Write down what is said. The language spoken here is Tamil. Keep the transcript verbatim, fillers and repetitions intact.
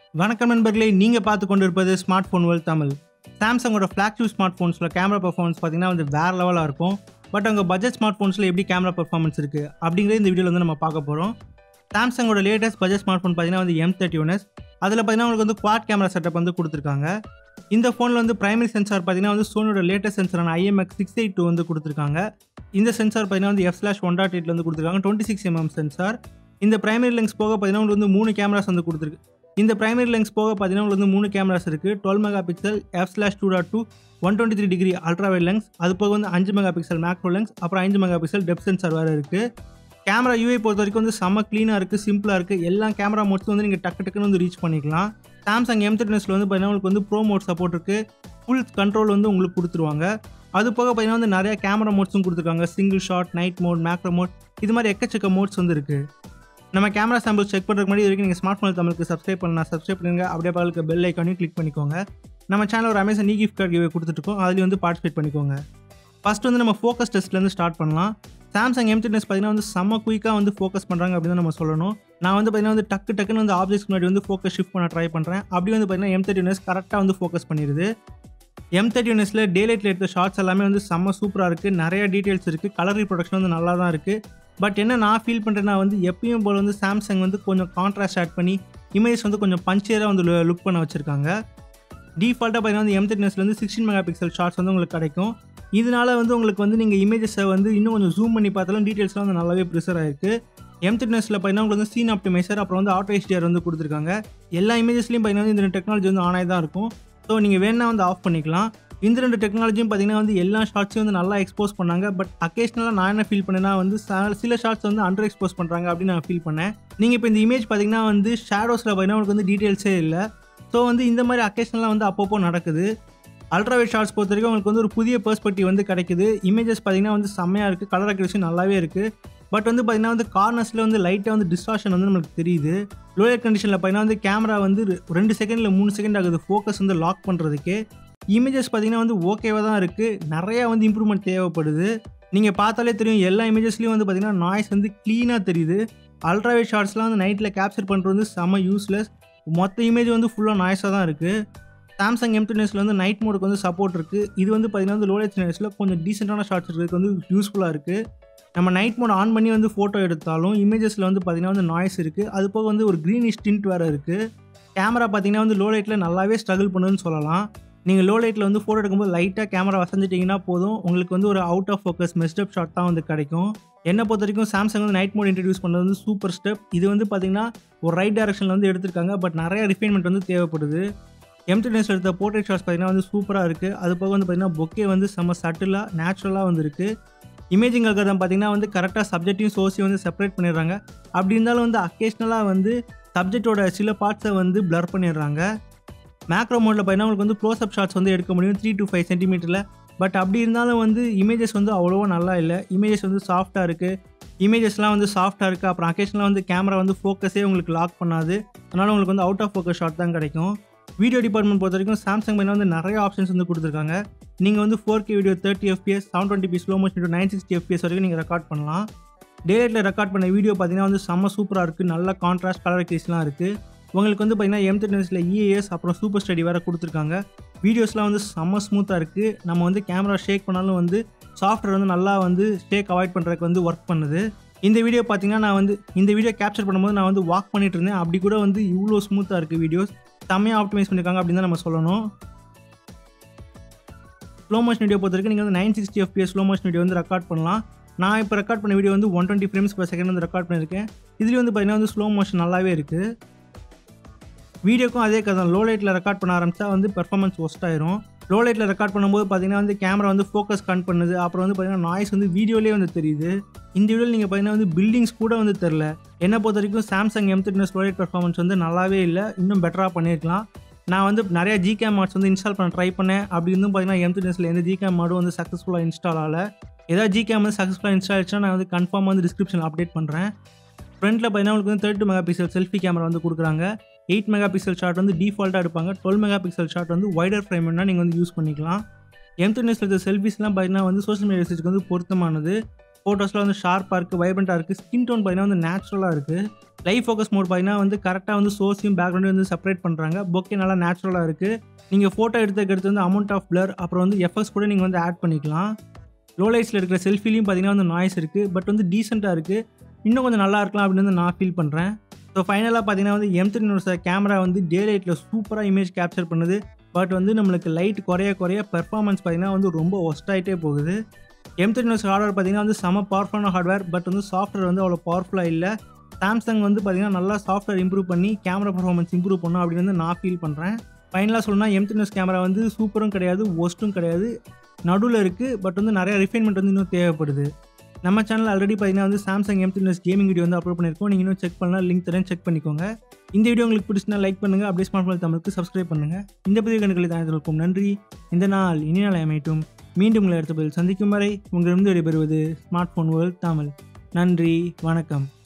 வணக்கம் நண்பர்களே, நீங்கள் பார்த்து கொண்டு இருப்பது ஸ்மார்ட் ஃபோன் வேர்ல்ட் தமிழ். சாம்சங்கோட ஃப்ளாக்ஷிப் ஸ்மார்ட் ஃபோன்ஸில் கேமரா பர்ஃபார்மன்ஸ் பார்த்தீங்கன்னா வந்து வேறு லெவலாக இருக்கும். பட் அவங்க பட்ஜெட் ஸ்மார்ட் ஃபோன்ஸில் எப்படி கேமரா பர்ஃபார்மன்ஸ் இருக்குது அப்படிங்கிறது இந்த வீடியோவில் வந்து நம்ம பார்க்க போகிறோம். சாம்சங்கோட லேட்டஸ்ட் பட்ஜெட் ஸ்மார்ட் ஃபோன் பார்த்தீங்கன்னா வந்து எம் தேர்ட்டி ஒன் எஸ். அதில் பார்த்தீங்கன்னா உங்களுக்கு வந்து குவாட் கேமரா செட்டப் வந்து கொடுத்துருக்காங்க. இந்த ஃபோனில் வந்து பிரைமரி சென்சார் பார்த்தீங்கன்னா வந்து சோனியோட லேட்டஸ்ட் சென்சாரான I M X six eight two வந்து கொடுத்துருக்காங்க. இந்த சென்சார் பார்த்தீங்கன்னா வந்து எஃப் ஸ்லாஷ் ஒன் டாட் எயிட்ல வந்து கொடுத்துருக்காங்க. Twenty six mm sensor. இந்த பிரைமரி லென்ஸ் போக பார்த்தீங்கன்னா உங்களுக்கு வந்து மூணு கேமராஸ் வந்து கொடுத்துருக்கு. இந்த பிரைமரி லென்ஸ் போக பார்த்தீங்கன்னா உங்களுக்கு வந்து மூணு கேமராஸ் இருக்குது. Twelve mega pixel F slash two dot two one twenty three degree ultra wide lens. அது போக வந்து அஞ்சு மெகா பிக்சல் மேக்ரோ லென்ஸ், அப்புறம் அஞ்சு மெகா பிக்சல் டெப்த் சென்சார் வேறு இருக்குது. கேமரா யூஐ பொறுத்த வரைக்கும் வந்து செம்ம க்ளீனாக இருக்குது, சிம்பிளாக இருக்குது. எல்லா கேமரா மோட்ஸும் வந்து நீங்கள் டக்கு டக்குன்னு வந்து ரீச் பண்ணிக்கலாம். சாம்சங் எம் தேர்ட்டி ஒன்ஸில் வந்து பார்த்தீங்கன்னா உங்களுக்கு வந்து ப்ரோ மோட் சப்போர்ட் இருக்குது. ஃபுல் கண்ட்ரோல் வந்து உங்களுக்கு கொடுத்துருவாங்க. அது போக பார்த்தீங்கன்னா வந்து நிறையா கேமரா மோட்ஸும் கொடுத்துருக்காங்க. Single shot, night mode, macro mode, இது மாதிரி எக்கச்சக்க மோட்ஸ் வந்து இருக்குது. நம்ம கேமரா சாம்பிள்ஸ் செக் பண்ணுறதுக்கு முன்னாடி வரைக்கும் நீங்கள் ஸ்மார்ட் ஃபோன் தமிழுக்கு சப்ஸ்கிரைப் பண்ணலாம், சப்ஸ்கிரைப் பண்ணுங்க. அப்படியே பக்கத்துக்கு பெல் ஐக்கானையும் கிளிக் பண்ணிக்கோங்க. நம்ம சேனல் ஒரு Amazon e gift card giveaway கொடுத்துருக்கோம், அதுலேயும் வந்து பார்ட்டிசிபேட் பண்ணிக்கோங்க. ஃபர்ஸ்ட் வந்து நம்ம ஃபோக்கஸ் டெஸ்ட்லேருந்து ஸ்டார்ட் பண்ணலாம். சாம்சங் எம் தேர்ட்டி ஒன் பார்த்தீங்கன்னா வந்து செம்ம குயிக்காக வந்து ஃபோக்கஸ் பண்ணுறாங்க அப்படின்னு நம்ம சொல்லணும். நான் வந்து பார்த்தீங்கன்னா வந்து டக்கு டக்குன்னு வந்து ஆப்ஜெக்ட்ஸ் முன்னாடி வந்து ஃபோக்கஸ் ஷிஃப்ட் பண்ண ட்ரை பண்ணுறேன். அப்படி வந்து பார்த்தீங்கன்னா எம் தேர்ட்டி ஒன் கரெக்டாக வந்து ஃபோக்கஸ் பண்ணிடுது. எம் தேர்ட்டி ஒன் எஸ்ல டே லைட்டில் எடுத்த ஷார்ட்ஸ் எல்லாமே வந்து செம்ம சூப்பராக இருக்குது. நிறைய டீட்டெயில்ஸ் இருக்குது. கலர் ரீப்ரொடக்ஷன் வந்து நல்லா தான் இருக்குது. பட் என்ன நான் ஃபீல் பண்ணுறேன்னா வந்து எப்பயும் போல் வந்து சாம்சங் வந்து கொஞ்சம் கான்ட்ராஸ்ட் ஆட் பண்ணி இமேஜ் வந்து கொஞ்சம் பஞ்சியராக வந்து லுக் பண்ண வச்சுருக்காங்க. டிஃபால்ட்டாக பார்த்தீங்கன்னா வந்து எம் தேர்ட்டி ஒன் வந்து சிக்ஸ்டீன் மெகா பிக்சல் ஷார்ட்ஸ் வந்து உங்களுக்கு கிடைக்கும். இதனால வந்து உங்களுக்கு வந்து நீங்கள் இமேஜஸை வந்து இன்னும் கொஞ்சம் ஜூம் பண்ணி பார்த்தாலும் டீட்டெயில்ஸ்லாம் வந்து நல்லாவே ப்ரிசர் ஆயிருக்கு. எம் தேர்ட்டி ஒன் பார்த்தீங்கன்னா உங்களுக்கு வந்து சீன் ஆப்டிமைசர், அப்புறம் வந்து ஆட்டோ ஹெச்டிஆர் வந்து கொடுத்துருக்காங்க. எல்லா இமேஜஸ்லையும் பார்த்தீங்கன்னா இந்த டெக்னாலஜி வந்து ஆன் ஆகி தான் இருக்கும். ஸோ நீங்கள் வேணா வந்து ஆஃப் பண்ணிக்கலாம். இந்த ரெண்டு டெக்னாலஜியும் பார்த்தீங்கன்னா வந்து எல்லா ஷார்ட்ஸையும் வந்து நல்லா எக்ஸ்போஸ் பண்ணாங்க. பட் அக்கேஷனலாக நான் என்ன ஃபீல் பண்ணேன்னா வந்து சில ஷார்ட்ஸ் வந்து அண்டர் எக்ஸ்போஸ் பண்ணுறாங்க அப்படின்னு நான் ஃபீல் பண்ணேன். நீங்கள் இப்போ இந்த இமேஜ் பார்த்தீங்கன்னா வந்து ஷேடோஸில் பார்த்தீங்கன்னா உங்களுக்கு வந்து டீட்டெயில்ஸே இல்லை. ஸோ வந்து இந்த மாதிரி அக்கேஷனலாக வந்து அப்பப்போ நடக்குது. அல்ட்ராவைட் ஷார்ட்ஸ் பொறுத்த வரைக்கும் உங்களுக்கு வந்து ஒரு புதிய பெர்ஸ்பெக்டிவ் வந்து கிடைக்குது. இமேஜஸ் பார்த்தீங்கன்னா வந்து செம்மையாக இருக்குது, கலர் அக்யூரசி நல்லாவே இருக்குது. பட் வந்து பார்த்தீங்கன்னா வந்து கார்னர்ஸில் வந்து லைட்டாக வந்து டிஸ்டார்ஷன் வந்து நம்மளுக்கு தெரியுது. லோ லைட் கண்டிஷனில் பார்த்தீங்கன்னா வந்து கேமரா வந்து ரெண்டு செகண்டில் மூணு செகண்ட் ஆகுது ஃபோக்கஸ் வந்து லாக் பண்ணுறதுக்கே. இமேஜஸ் பார்த்தீங்கன்னா வந்து ஓகேவாக தான் இருக்குது. நிறையா வந்து இம்ப்ரூவ்மெண்ட் தேவைப்படுது. நீங்கள் பார்த்தாலே தெரியும், எல்லா இமேஜஸ்லையும் வந்து பார்த்தீங்கன்னா நாய்ஸ் வந்து க்ளீனாக தெரியுது. அல்ட்ராவைட் ஷார்ட்ஸ்லாம் வந்து நைட்டில் கேப்சர் பண்ணுறது வந்து செம்ம யூஸ்லெஸ். மொத்த இமேஜ் வந்து ஃபுல்லாக நாய்ஸாக தான் இருக்குது. சாம்சங் எம் தேர்ட்டி ஒன் வந்து நைட் மோடுக்கு வந்து சப்போர்ட் இருக்குது. இது வந்து பார்த்தீங்கன்னா வந்து லோ லைட் சினாரியோஸில் கொஞ்சம் டீசெண்டான ஷார்ட்ஸ் இருக்கிறதுக்கு வந்து யூஸ்ஃபுல்லாக இருக்குது. நம்ம நைட் மோட் ஆன் பண்ணி வந்து ஃபோட்டோ எடுத்தாலும் இமேஜஸில் வந்து பார்த்தீங்கன்னா வந்து நாய்ஸ் இருக்குது. அது போக வந்து ஒரு க்ரீனிஷ் டிண்ட் வேறு இருக்குது. கேமரா பார்த்தீங்கன்னா வந்து லோ லைட்டில் நல்லாவே ஸ்ட்ரகிள் பண்ணுன்னு சொல்லலாம். நீங்கள் லோ லைட்டில் வந்து ஃபோட்டோ எடுக்கும்போது லைட்டாக கேமரா வசந்துட்டிங்கன்னா போதும், உங்களுக்கு வந்து ஒரு out of focus messed up shot தான் வந்து கிடைக்கும். என்னை பொறுத்த வரைக்கும் சாம்சங் வந்து நைட் மோட் இன்ட்ரடியூஸ் பண்ணது வந்து சூப்பர் ஸ்டெப். இது வந்து பார்த்தீங்கன்னா ஒரு ரைட் டைரக்ஷனில் வந்து எடுத்திருக்காங்க. பட் நிறைய ரிஃபைன்மெண்ட் வந்து தேவைப்படுது. எம் தேர்ட்டி ஒன் எடுத்த போர்ட்ரேட் ஷாட்ஸ் பார்த்தீங்கன்னா வந்து சூப்பராக இருக்குது. அது போக வந்து பார்த்தீங்கன்னா பொக்கே வந்து செம்ம சட்டிலாக நேச்சுரலாக வந்து இருக்குது. இமேஜிங் அல்காரிதம் பார்த்தீங்கன்னா வந்து கரெக்டாக சப்ஜெக்டையும் சோர்ஸையும் வந்து செப்பரேட் பண்ணிடுறாங்க. அப்படி இருந்தாலும் வந்து அக்கேஷ்னலாக வந்து சப்ஜெக்டோட சில பார்ட்ஸை வந்து பிளர் பண்ணிடுறாங்க. மேக்ரோ மோடில் பார்த்தீங்கன்னா உங்களுக்கு வந்து க்ளோஸ்அப் ஷாட்ஸ் வந்து எடுக்க முடியும் த்ரீ டு ஃபைவ் சென்டிமீட்டரில். பட் அப்படி இருந்தாலும் வந்து இமேஜஸ் வந்து அவ்வளோவா நல்லா இல்லை. இமேஜஸ் வந்து சாஃப்டாக இருக்குது. இமேஜஸ்லாம் வந்து சாஃப்டாக இருக்குது. அப்புறம் அக்கேஷனலாக வந்து கேமரா வந்து ஃபோக்கஸே உங்களுக்கு லாக் பண்ணாது. அதனால் உங்களுக்கு வந்து அவுட் ஆஃப் ஃபோக்கஸ் ஷாட் தான் கிடைக்கும். வீடியோ டிபார்ட்மெண்ட் பொறுத்த வரைக்கும் சாம்சங் பையன் வந்து நிறைய ஆப்ஷன்ஸ் வந்து கொடுத்துருக்காங்க. நீங்கள் வந்து four K video thirty FPS, seven twenty P slow motion video nine sixty FPS வரைக்கும் நீங்கள் ரெக்கார்ட் பண்ணலாம். டே லைட்டில் ரெக்கார்ட் பண்ண வீடியோ பார்த்தீங்கன்னா வந்து செம்ம சூப்பராக இருக்குது. நல்ல கான்ட்ராஸ்ட் கலர் அக்யூரசிலாம் இருக்குது. உங்களுக்கு வந்து பார்த்தீங்கன்னா எம் தேர்ட்டி ஒன்ல இஏஎஸ் அப்புறம் சூப்பர் ஸ்டடி வேறு கொடுத்துருக்காங்க. வீடியோஸ்லாம் வந்து செம்ம ஸ்மூத்தாக இருக்குது. நம்ம வந்து கேமரா ஷேக் பண்ணாலும் வந்து சாஃப்ட்வேர் வந்து நல்லா வந்து ஷேக் அவாய்ட் பண்ணுறதுக்கு வந்து ஒர்க் பண்ணுது. இந்த வீடியோ பார்த்தீங்கன்னா நான் வந்து இந்த வீடியோ கேப்சர் பண்ணும்போது நான் வந்து வாக் பண்ணிட்டு இருந்தேன். அப்படி கூட வந்து இவ்வளோ ஸ்மூத்தாக இருக்குது. வீடியோஸ் செம்மையாக ஆப்டிமைஸ் பண்ணியிருக்காங்க அப்படின்னு தான் நம்ம சொல்லணும். ஸ்லோ மோஷன் வீடியோ பொறுத்த வரைக்கும் நீங்கள் வந்து nine sixty FPS slow motion video வந்து ரெக்கார்ட் பண்ணலாம். நான் இப்போ ரெக்கார்ட் பண்ண வீடியோ வந்து one twenty frames per second வந்து ரெக்கார்ட் பண்ணியிருக்கேன். இதுலேயும் வந்து பார்த்தீங்கன்னா வந்து ஸ்லோ மோஷன் நல்லாவே இருக்குது. வீடியோக்கும் அதே கதை தான். லோ லைட்டில் ரெக்கார்ட் பண்ண ஆரம்பித்தா வந்து பெர்ஃபார்மன்ஸ் ஒஸ்ட் ஆயிரும். லோ லைட்டில் ரெக்கார்ட் பண்ணும்போது பார்த்தீங்கன்னா வந்து கேமரா வந்து ஃபோக்கஸ் கன் பண்ணுது. அப்புறம் வந்து பார்த்தீங்கன்னா நாய்ஸ் வந்து வீடியோலேயே வந்து தெரியுது. இந்த வீடியோவில் நீங்கள் பார்த்தீங்கன்னா வந்து பில்டிங்ஸ் கூட வந்து தெரில. என்னை பொறுத்த வரைக்கும் Samsung M thirty one low light performance வந்து நல்லாவே இல்லை. இன்னும் பெட்டராக பண்ணியிருக்கலாம். நான் வந்து நிறைய ஜிகேம் மாட்ஸ் வந்து இன்ஸ்டால் பண்ண ட்ரை பண்ணேன். அப்படி இருந்தும் பார்த்தீங்கன்னா எம் தேர்ட்டி ஒன்ல எந்த ஜிகேம் மாடும் வந்து சக்ஸஸ்ஃபுல்லாக இன்ஸ்டால் ஆகலை. ஏதாவது ஜிகேம் வந்து சக்ஸஸ்ஃபுல்லாக இன்ஸ்டால் ஆகிடுச்சுன்னா நான் வந்து கன்ஃபார்மாக வந்து டிஸ்கிரிப்ஷனில் அப்டேட் பண்ணுறேன். ஃப்ரண்ட்டில் பார்த்தீங்கன்னா உங்களுக்கு வந்து thirty two megapixel selfie camera வந்து கொடுக்குறாங்க. எயிட் மெகா பிக்சல் ஷாட் வந்து டிஃபால்ட்டாக எடுப்பாங்க. டுவெல் மெகா பிக்சல் ஷாட் வந்து வைடர் ஃப்ரேம்னா நீங்கள் வந்து யூஸ் பண்ணிக்கலாம். எம் தேர்ட்டி ஒன்ல இருக்க செல்ஃபிஸ்லாம் பார்த்தீங்கன்னா வந்து சோஷியல் மீடியா யூசேஜ்க்கு வந்து பொருத்தமானது. ஃபோட்டோஸ்லாம் வந்து ஷார்ப்பாக இருக்குது, வைப்ரண்ட்டாக இருக்குது. ஸ்கின் டோன் பார்த்தீங்கன்னா வந்து நேச்சுரலாக இருக்குது. லைவ் ஃபோக்கஸ் மோட் பார்த்தீங்கன்னா வந்து கரெக்டாக வந்து சோர்ஸையும் பேக்ரவுண்டையும் வந்து செப்பரேட் பண்ணுறாங்க. பொக்கே நல்லா நேச்சுரலாக இருக்குது. நீங்கள் ஃபோட்டோ எடுத்துக்கு எடுத்து வந்து அமௌண்ட் ஆஃப் பிளர் அப்புறம் வந்து எஃபெக்ட்ஸ் கூட நீங்கள் வந்து ஆட் பண்ணிக்கலாம். லோ லைட்ஸில் இருக்கிற செல்ஃபிலையும் பார்த்தீங்கன்னா வந்து நாய்ஸ் இருக்குது. பட் வந்து டீசெண்டாக இருக்குது. இன்னும் கொஞ்சம் நல்லா இருக்கலாம் அப்படின்னு வந்து நான் ஃபீல் பண்ணுறேன். ஸோ ஃபைனலாக பார்த்தீங்கன்னா வந்து எம் த்ரீ கேமரா வந்து டே லைட்டில் சூப்பராக இமேஜ் கேப்சர் பண்ணுது. பட் வந்து நம்மளுக்கு லைட் குறைய குறைய பெர்ஃபார்மன்ஸ் பார்த்தீங்கன்னா வந்து ரொம்ப ஒஸ்ட் ஆகிட்டே போகுது. எம் த்ரீ ஹார்ட்வேர் பார்த்தீங்கன்னா வந்து செம பவர்ஃபுல்லான ஹார்ட்வேர். பட் வந்து சாஃப்ட்வேர் வந்து அவ்வளோ பவர்ஃபுல்லாக இல்லை. சாம்சங் வந்து பார்த்தீங்கன்னா நல்லா சாஃப்ட்வேர் இம்ப்ரூவ் பண்ணி கேமரா பர்ஃபார்மன்ஸ் இம்ப்ரூவ் பண்ணணும் அப்படின்னு வந்து நான் ஃபீல் பண்ணுறேன். ஃபைனலாக சொல்லணும்னா எம் த்ரீ கேமரா வந்து சூப்பரும் கிடையாது, ஒஸ்ட்டும் கிடையாது, நடுவில் இருக்குது. பட் வந்து நிறைய ரிஃபைன்மெண்ட் வந்து இன்னும் தேவைப்படுது. நம்ம சேனல் ஆல்ரெடி பார்த்தீங்கன்னா வந்து Samsung M three gaming video வந்து அப்லோட் பண்ணியிருக்கோம். நீங்கள் இன்னும் செக் பண்ணலாம், லிங்க் தரேன், செக் பண்ணிக்கோங்க. இந்த வீடியோ உங்களுக்கு பிடிச்சினா லைக் பண்ணுங்கள், அப்படியே ஸ்மார்ட் ஃபோன் தமிழுக்கு சப்ஸ்கிரைப் பண்ணுங்கள். இந்த பதிவு கணக்கில் தான் நன்றி. இந்த நாள் இனி நாள் அமையட்டும். மீண்டும் உங்களை அடுத்த பதில் சந்திக்கும் வரை உங்களிடம் விடைபெறுவது ஸ்மார்ட் ஃபோன் வேர்ல்ட் தமிழ். நன்றி, வணக்கம்.